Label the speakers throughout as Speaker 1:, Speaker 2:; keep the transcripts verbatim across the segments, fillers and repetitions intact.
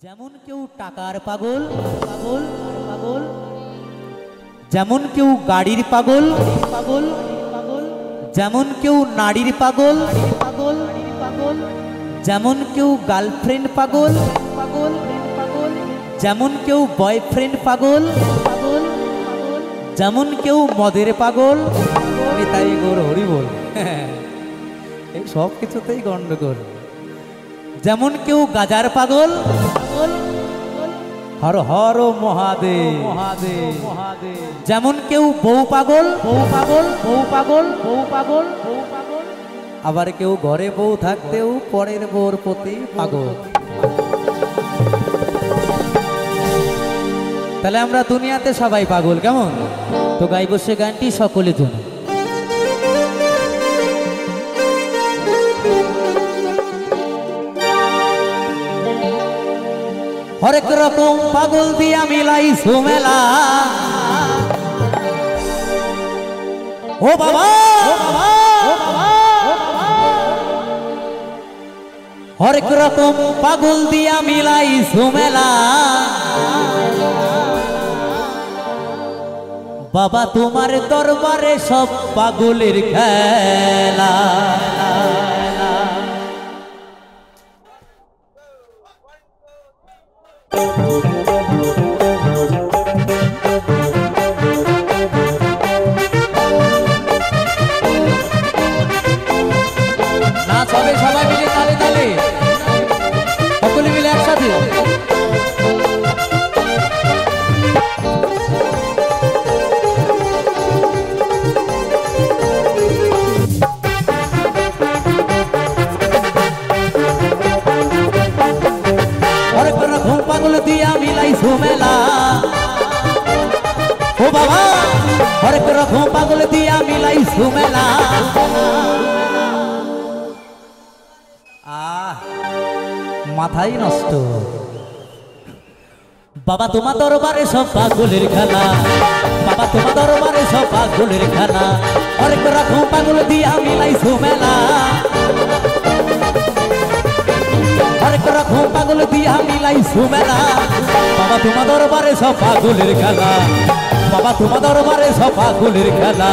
Speaker 1: যেমন কেউ টাকার পাগল পাগল পাগল, যেমন কেউ গাড়ির পাগল পাগল পাগল, যেমন কেউ নারীর পাগল পাগল পাগল, যেমন কেউ গার্লফ্রেন্ড পাগল পাগল পাগল, যেমন কেউ বয়ফ্রেন্ড পাগল পাগল পাগল, যেমন কেউ মদের পাগল। তাই গোর হরি বল, এই সব কিছুতেই গন্ডগোল। যেমন কেউ গাজার পাগল পাগল, হর হর মহাদেব মহাদেব মহাদেব, যেমন কেউ বউ পাগল বউ পাগল বউ পাগল বউ পাগল বউ পাগল, আবার কেউ ঘরে বউ থাকতেও পরের বউর প্রতি পাগল। তাহলে আমরা দুনিয়াতে সবাই পাগল, কেমন? তো গাইব সে গানটি সকলের জন্য। হরেক রকম পাগল দিয়া মিলাই সুমেলা, ও বাবা হরেক রকম পাগল দিয়া মিলাই সুমেলা, বাবা তোমার দরবারে সব পাগলের খেলা। নাচ হবে সবাই মিলে তালে তালে, সকলে মিলে একসাথে। পাগল দিয়া মিলাই সুমেলা, ও বাবা হরেক রকম পাগল দিয়া মিলাই সুমেলা। আহ মাথাই নষ্ট, বাবা তোমার দরবারে সব পাগলের খেলা, বাবা তোমার দরবারে সব পাগলের খেলা, হরেক রকম পাগল দিয়া মিলাই সুমেলা, হরেক রকম পাগল দিয়া মিলাই সুমেলা, বাবা তোমার দরবারে সব পাগলের খেলা, বাবা তোমার দরবারে সব পাগলের খেলা।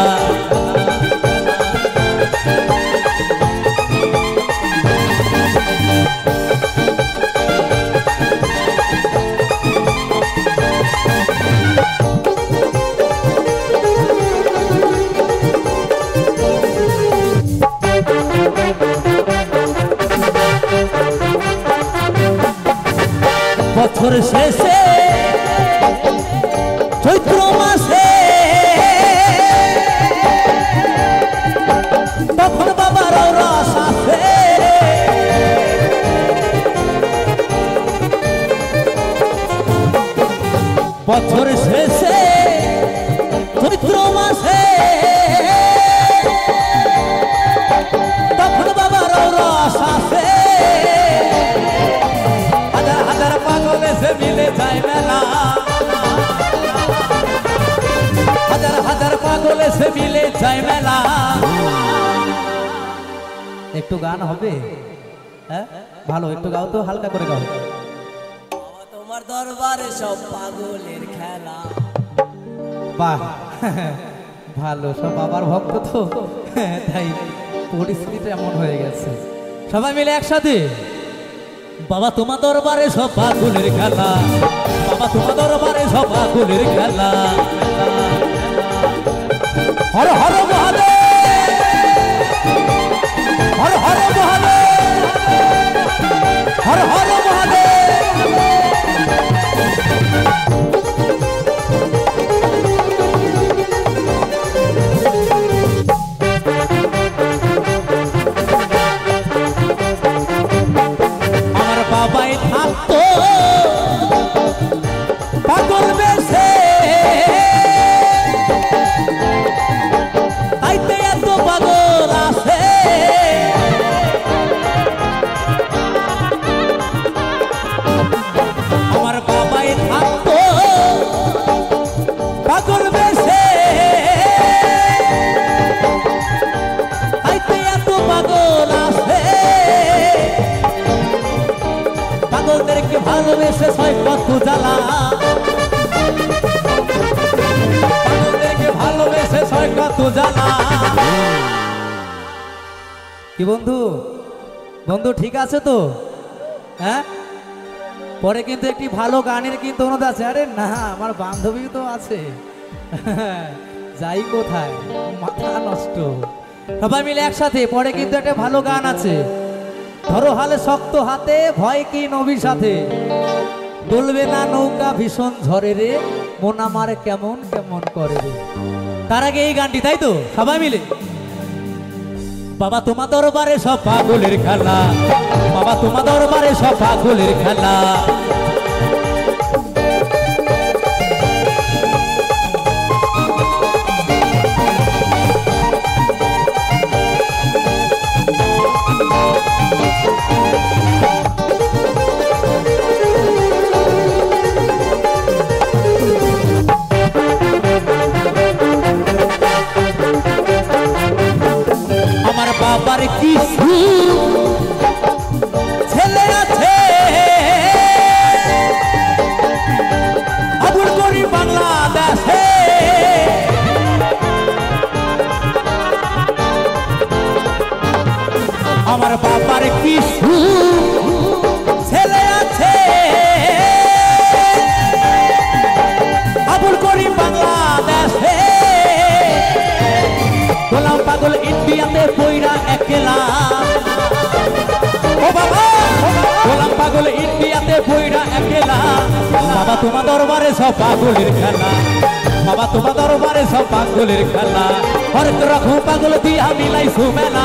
Speaker 1: বছর শেষে চৈত্র মাসে তখন বাবার রস আসে, বছর শেষে চৈত্র মাসে তখন বাবার রস আসে, হাজার হাজার পাগল এসে মিলে যায় মেলা, হাজার হাজার পাগল এসে মিলে যায় মেলা। একটু গান হবে? হ্যাঁ ভালো, একটু গাও তো, হালকা করে গাও।
Speaker 2: তোমার দরবারে সব পাগলের খেলা।
Speaker 1: বাহ ভালো, সব বাবার ভক্ত তো, তাই পরিস্থিতিটা এমন হয়ে গেছে। সবাই মিলে একসাথে, বাবা তোমার দরবারে সব পাগলের খেলা, বাবা তোমার দরবারে সব পাগলের খেলা। হর হর মহাদেব, হর হর মহাদেব, হর হর মহাদেব। আমার বাবাই থাকতো পাগল বেশে, তাইতে এত পাগল আসে, আমার বাবাই থাকতো পাগল বেশে, তাইতে এত পাগল আসে, পাগলদেরকে ভালোবেসে ছয় কত জ্বালা, পাগলদেরকে ভালোবেসে ছয় কত জ্বালা। কি বন্ধু, বন্ধু ঠিক আছে তো? হ্যাঁ, পরে কিন্তু একটি ভালো গানের কিন্তু অনুরোধ আছে। আরে না, আমার বান্ধবী তো আছে, যাই কোথায়, মাথা নষ্ট। সবাই মিলে একসাথে, পরে কিন্তু একটা ভালো গান আছে। ধরো হালে শক্ত হাতে, ভয় কি নবীর সাথে, বলবে না নৌকা ভীষণ ঝরে রে, মন আমার কেমন কেমন করে রে। তার আগে এই গানটি, তাই তো? সবাই মিলে বাবা তোমার দরবারে সব পাগলের খেলা, বাবা তোমার দরবারে সব পাগলের খেলা। বাবার কিছু ছেলে আছে, আবুল করি বাংলাদেশে, আমার বাবার কিছু ছেলে আছে, আবুল করি বাংলাদেশে, গোলাম পাগল ইন্ডিয়াতে পইরা একলা। ও বাবা, গোলাম পাগল ইন্ডিয়াতে পইরা একলা। বাবা তোমার দরবারে সব পাগলের খেলা, বাবা তোমার দরবারে সব পাগলের খেলা। হরেক রকম পাগল দিয়া মিলাইছো মেলা,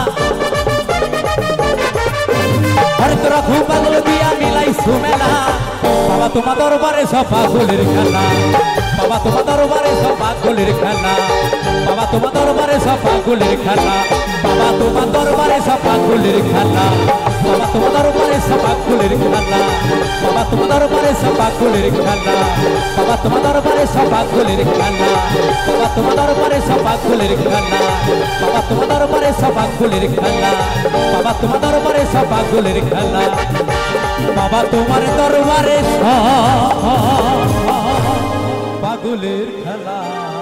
Speaker 1: হরেক রকম পাগল দিয়া মিলাইছো মেলা। বাবা তোমার দরবারে সব পাগলের খেলা, বাবা তোমার দরবারে সব পাগলের খেলা, বাবা তোমার দরবারে সব পাগলের খেলা, বাবা তোমার দরবারে সব পাগলের খেলা, বাবা তোমার দরবারে সব পাগলের খেলা, বাবা তোমার দরবারে সব পাগলের খেলা, বাবা তোমার দরবারে সব পাগলের খেলা, বাবা তোমার দরবারে সব পাগলের খেলা, বাবা তোমার দরবারে সব পাগলের খেলা, বাবা তোমার দরবারে সব পাগলের খেলা, বাবা তোমার দরবারে সব পাগলের খেলা।